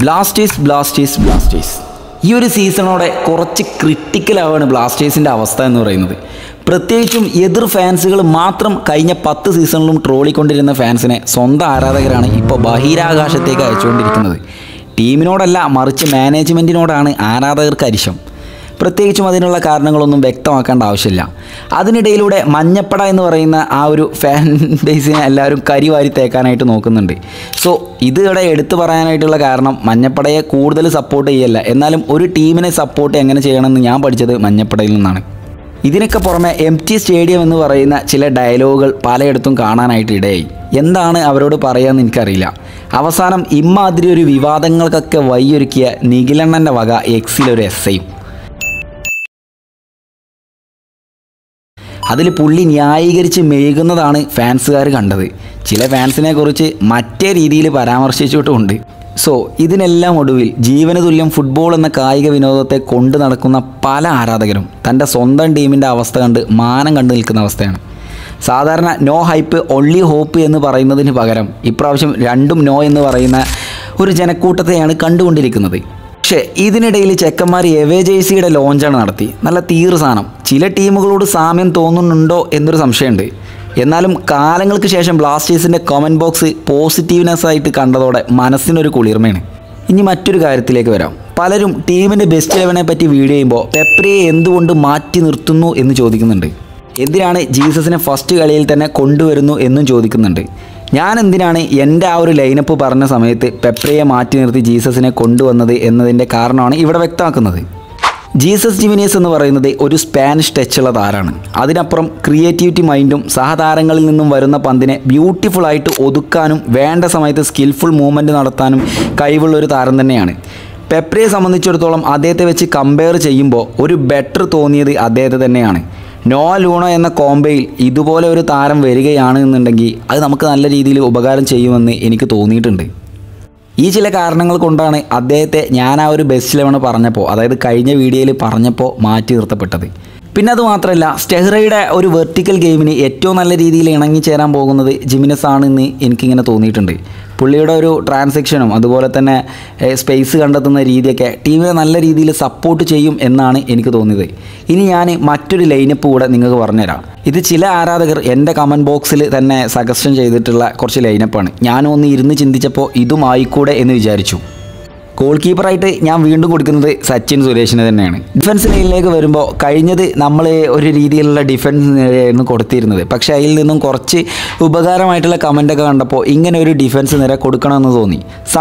Blasters ഈ ഒരു സീസണോടെ കുറച്ച് ക്രിട്ടിക്കലാവാണ് ബ്ലാസ്റ്റേഴ്സിൻ്റെ അവസ്ഥ എന്ന് പറയുന്നത്. പ്രത്യേകിച്ചും എതിർ ഫാൻസുകൾ മാത്രം കഴിഞ്ഞ 10 സീസണിലും ട്രോളിക്കൊണ്ടിരുന്ന ഫാൻസിനെ സ്വന്തം ആരാധകരാണ് ഇപ്പോൾ ബഹിരാകാശത്തേക്ക് അയച്ചുകൊണ്ടിരിക്കുന്നത്. ടീമിനോടല്ല, മറിച്ച് മാനേജ്മെൻറ്റിനോടാണ് ആരാധകർക്ക് അരിശം. പ്രത്യേകിച്ചും അതിനുള്ള കാരണങ്ങളൊന്നും വ്യക്തമാക്കേണ്ട ആവശ്യമില്ല. അതിനിടയിലൂടെ മഞ്ഞപ്പട എന്ന് പറയുന്ന ആ ഒരു ഫാൻ ബേസിനെ എല്ലാവരും കരിവാരി തേക്കാനായിട്ട് നോക്കുന്നുണ്ട്. സോ ഇത് ഇവിടെ എടുത്തു പറയാനായിട്ടുള്ള കാരണം മഞ്ഞപ്പടയെ കൂടുതൽ സപ്പോർട്ട് ചെയ്യല്ല, എന്നാലും ഒരു ടീമിനെ സപ്പോർട്ട് എങ്ങനെ ചെയ്യണമെന്ന് ഞാൻ പഠിച്ചത് മഞ്ഞപ്പടയിൽ നിന്നാണ്. ഇതിനൊക്കെ പുറമെ എംറ്റി സ്റ്റേഡിയം എന്ന് പറയുന്ന ചില ഡയലോഗുകൾ പലയിടത്തും കാണാനായിട്ട് ഇടയായി. എന്താണ് അവരോട് പറയാമെന്ന് എനിക്കറിയില്ല. അവസാനം ഇമ്മാതിരി ഒരു വിവാദങ്ങൾക്കൊക്കെ വഴിയൊരുക്കിയ നിഖിലണ്ണൻ്റെ വക എക്സിലൊരു എസ്സയും. അതിൽ പുള്ളി ന്യായീകരിച്ച് മെഴുകുന്നതാണ് ഫാൻസുകാർ കണ്ടത്. ചില ഫാൻസിനെ കുറിച്ച് മറ്റേ രീതിയിൽ പരാമർശിച്ചിട്ടുമുണ്ട്. സോ ഇതിനെല്ലാം ഒടുവിൽ ജീവന തുല്യം ഫുട്ബോൾ എന്ന കായിക വിനോദത്തെ കൊണ്ടു നടക്കുന്ന പല ആരാധകരും തൻ്റെ സ്വന്തം ടീമിൻ്റെ അവസ്ഥ കണ്ട് മാനം കണ്ടു നിൽക്കുന്ന അവസ്ഥയാണ്. സാധാരണ നോ ഹൈപ്പ് ഒൺലി ഹോപ്പ് എന്ന് പറയുന്നതിന് പകരം ഇപ്രാവശ്യം രണ്ടും നോ എന്ന് പറയുന്ന ഒരു ജനക്കൂട്ടത്തെയാണ് കണ്ടുകൊണ്ടിരിക്കുന്നത്. പക്ഷേ ഇതിനിടയിൽ ചെക്കന്മാർ എവേ ജേഴ്സിയുടെ ലോഞ്ചാണ് നടത്തി. നല്ല തീർ സാധനം. ചില ടീമുകളോട് സാമ്യം തോന്നുന്നുണ്ടോ എന്നൊരു സംശയമുണ്ട്. എന്നാലും കാലങ്ങൾക്ക് ശേഷം ബ്ലാസ്റ്റേഴ്സിൻ്റെ കമൻറ്റ് ബോക്സ് പോസിറ്റീവ്നെസ് ആയിട്ട് കണ്ടതോടെ മനസ്സിനൊരു കുളിർമയാണ്. ഇനി മറ്റൊരു കാര്യത്തിലേക്ക് വരാം. പലരും ടീമിൻ്റെ ബെസ്റ്റ് 11 പറ്റി വീഡിയോ ചെയ്യുമ്പോൾ പെപ്രയെ എന്തുകൊണ്ട് മാറ്റി നിർത്തുന്നു എന്ന് ചോദിക്കുന്നുണ്ട്. എന്തിനാണ് ജീസസിനെ ഫസ്റ്റ് കളിയിൽ തന്നെ കൊണ്ടുവരുന്നു എന്നും ചോദിക്കുന്നുണ്ട്. ഞാൻ എന്തിനാണ് എൻ്റെ ആ ഒരു ലൈനപ്പ് പറഞ്ഞ സമയത്ത് പെപ്രയെ മാറ്റി നിർത്തി ജീസസിനെ കൊണ്ടുവന്നത് എന്നതിൻ്റെ കാരണമാണ് ഇവിടെ വ്യക്തമാക്കുന്നത്. ജീസസ് ജിമിനേസ് എന്ന് പറയുന്നത് ഒരു സ്പാനിഷ് ടച്ചുള്ള താരമാണ്. അതിനപ്പുറം ക്രിയേറ്റിവിറ്റി മൈൻഡും സഹതാരങ്ങളിൽ നിന്നും വരുന്ന പന്തിനെ ബ്യൂട്ടിഫുള്ളായിട്ട് ഒതുക്കാനും വേണ്ട സമയത്ത് സ്കിൽഫുൾ മൂവ്മെൻറ്റ് നടത്താനും കഴിവുള്ളൊരു താരം തന്നെയാണ്. പെപ്രയെ സംബന്ധിച്ചിടത്തോളം അദ്ദേഹത്തെ വെച്ച് കമ്പയർ ചെയ്യുമ്പോൾ ഒരു ബെറ്റർ തോന്നിയത് അദ്ദേഹത്തെ തന്നെയാണ്. നോവ ലൂണോ എന്ന കോംബോയിൽ ഇതുപോലെ ഒരു താരം വരികയാണ് എന്നുണ്ടെങ്കിൽ അത് നമുക്ക് നല്ല രീതിയിൽ ഉപകാരം ചെയ്യുമെന്ന് എനിക്ക് തോന്നിയിട്ടുണ്ട്. ഈ ചില കാരണങ്ങൾ കൊണ്ടാണ് അദ്ദേഹത്തെ ഞാൻ ആ ഒരു ബെസ്റ്റ് 11 പറഞ്ഞപ്പോൾ, അതായത് കഴിഞ്ഞ വീഡിയോയിൽ പറഞ്ഞപ്പോൾ മാറ്റി നിർത്തപ്പെട്ടത്. പിന്നെ അത് മാത്രമല്ല, സ്റ്റെഹ്റയുടെ ഒരു വെർട്ടിക്കൽ ഗെയിമിന് ഏറ്റവും നല്ല രീതിയിൽ ഇണങ്ങിച്ചേരാൻ പോകുന്നത് ജിമിനസ് ആണെന്ന് എനിക്കിങ്ങനെ തോന്നിയിട്ടുണ്ട്. പുള്ളിയുടെ ഒരു ട്രാൻസാക്ഷനും അതുപോലെ തന്നെ സ്പേസ് കണ്ടെത്തുന്ന രീതിയൊക്കെ ടീമിനെ നല്ല രീതിയിൽ സപ്പോർട്ട് ചെയ്യും എന്നാണ് എനിക്ക് തോന്നിയത്. ഇനി ഞാൻ മറ്റൊരു ലൈനപ്പ് കൂടെ നിങ്ങൾക്ക് പറഞ്ഞുതരാം. ഇത് ചില ആരാധകർ എൻ്റെ കമൻറ്റ് ബോക്സിൽ തന്നെ സജഷൻ ചെയ്തിട്ടുള്ള കുറച്ച് ലൈനപ്പാണ്. ഞാനും ഒന്ന് ഇരുന്ന് ചിന്തിച്ചപ്പോൾ ഇതും ആയിക്കൂടെ എന്ന് വിചാരിച്ചു. ഗോൾ കീപ്പറായിട്ട് ഞാൻ വീണ്ടും കൊടുക്കുന്നത് സച്ചിൻ സുരേഷിന് തന്നെയാണ്. ഡിഫൻസ് ലൈനിലേക്ക് വരുമ്പോൾ കഴിഞ്ഞത് നമ്മൾ ഒരു രീതിയിലുള്ള ഡിഫൻസ് നിരയായിരുന്നു കൊടുത്തിരുന്നത്. പക്ഷേ അതിൽ നിന്നും കുറച്ച് ഉപകാരമായിട്ടുള്ള കമൻറ്റൊക്കെ കണ്ടപ്പോൾ ഇങ്ങനെ ഒരു ഡിഫൻസ് നിര കൊടുക്കണമെന്ന് തോന്നി.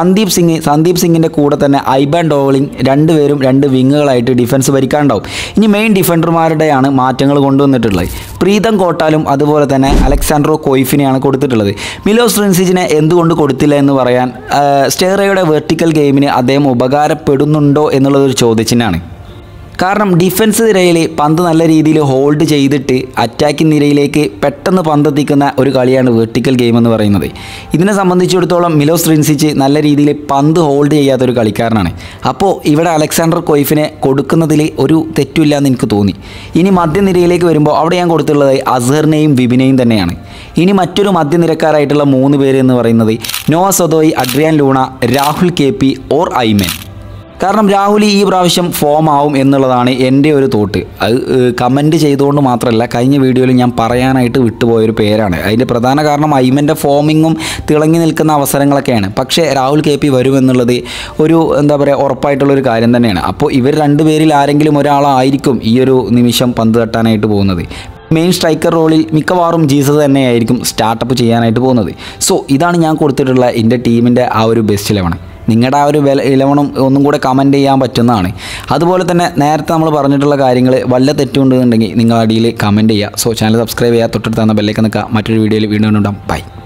സന്ദീപ് സിംഗിൻ്റെ കൂടെ തന്നെ ഐബാൻ ഡോളിങ് രണ്ടുപേരും 2 വിങ്ങുകളായിട്ട് ഡിഫൻസ് ഭരിക്കാനുണ്ടാവും. ഇനി മെയിൻ ഡിഫൻഡർമാരുടെയാണ് മാറ്റങ്ങൾ കൊണ്ടുവന്നിട്ടുള്ളത്. പ്രീതം കോട്ടാലും അതുപോലെ തന്നെ അലക്സാൻഡ്രോ കൊയ്ഫിനെയാണ് കൊടുത്തിട്ടുള്ളത്. മിലോസ് റിൻസിജിനെ എന്തുകൊണ്ട് കൊടുത്തില്ല എന്ന് പറയാൻ സ്റ്റെഹ്റയുടെ വെർട്ടിക്കൽ ഗെയിമിന് അദ്ദേഹം ഉപകാരപ്പെടുന്നുണ്ടോ എന്നുള്ളതൊരു ചോദ്യചിഹ്നമാണ്. കാരണം ഡിഫൻസ് നിരയിൽ പന്ത് നല്ല രീതിയിൽ ഹോൾഡ് ചെയ്തിട്ട് അറ്റാക്കിംഗ് നിരയിലേക്ക് പെട്ടെന്ന് പന്തെത്തിക്കുന്ന ഒരു കളിയാണ് വെർട്ടിക്കൽ ഗെയിം എന്ന് പറയുന്നത്. ഇതിനെ സംബന്ധിച്ചിടത്തോളം മിലോസ് റിൻസിച്ച് നല്ല രീതിയിൽ പന്ത് ഹോൾഡ് ചെയ്യാത്തൊരു കളിക്കാരനാണ്. അപ്പോൾ ഇവിടെ അലക്സാണ്ടർ കൊയ്ഫിനെ കൊടുക്കുന്നതിൽ ഒരു തെറ്റില്ല എന്ന് എനിക്ക് തോന്നി. ഇനി മധ്യനിരയിലേക്ക് വരുമ്പോൾ അവിടെ ഞാൻ കൊടുത്തുള്ളത് അസ്ഹറിനെയും വിപിനെയും തന്നെയാണ്. ഇനി മറ്റൊരു മധ്യനിരക്കാരായിട്ടുള്ള 3 പേര് എന്ന് പറയുന്നത് Noah Sadaoui, Adrian Luna, Rahul KP or Aimen. കാരണം രാഹുൽ ഈ പ്രാവശ്യം ഫോം ആവും എന്നുള്ളതാണ് എൻ്റെ ഒരു തോട്ട്. അത് കമൻറ്റ് ചെയ്തുകൊണ്ട് മാത്രമല്ല, കഴിഞ്ഞ വീഡിയോയിൽ ഞാൻ പറയാനായിട്ട് വിട്ടുപോയൊരു പേരാണ്. അതിൻ്റെ പ്രധാന കാരണം ഐമൻ്റെ ഫോമിങ്ങും തിളങ്ങി നിൽക്കുന്ന അവസരങ്ങളൊക്കെയാണ്. പക്ഷേ രാഹുൽ KP വരുമെന്നുള്ളത് ഒരു എന്താ പറയുക ഉറപ്പായിട്ടുള്ളൊരു കാര്യം തന്നെയാണ്. അപ്പോൾ ഇവർ 2 പേരിൽ ആരെങ്കിലും ഒരാളായിരിക്കും ഈ ഒരു നിമിഷം പന്ത് തട്ടാനായിട്ട് പോകുന്നത്. മെയിൻ സ്ട്രൈക്കർ റോളിൽ മിക്കവാറും ജീസസ് തന്നെയായിരിക്കും സ്റ്റാർട്ടപ്പ് ചെയ്യാനായിട്ട് പോകുന്നത്. സോ ഇതാണ് ഞാൻ കൊടുത്തിട്ടുള്ള എൻ്റെ ടീമിൻ്റെ ആ ഒരു ബെസ്റ്റ് 11. നിങ്ങളുടെ ആ ഒരു 11 ഒന്നും കൂടെ കമൻറ്റ് ചെയ്യാൻ പറ്റുന്നതാണ്. അതുപോലെ തന്നെ നേരത്തെ നമ്മൾ പറഞ്ഞിട്ടുള്ള കാര്യങ്ങൾ വല്ല തെറ്റുണ്ടെന്നുണ്ടെങ്കിൽ നിങ്ങൾ അടിയിൽ കമൻറ്റ് ചെയ്യുക. സോ ചാനൽ സബ്സ്ക്രൈബ് ചെയ്യുക, തൊട്ടടുത്ത് തന്ന ബെല്ലേക്ക് നിൽക്കുക. മറ്റൊരു വീഡിയോയിൽ വീണ്ടും ഉണ്ടാകും. ബൈ.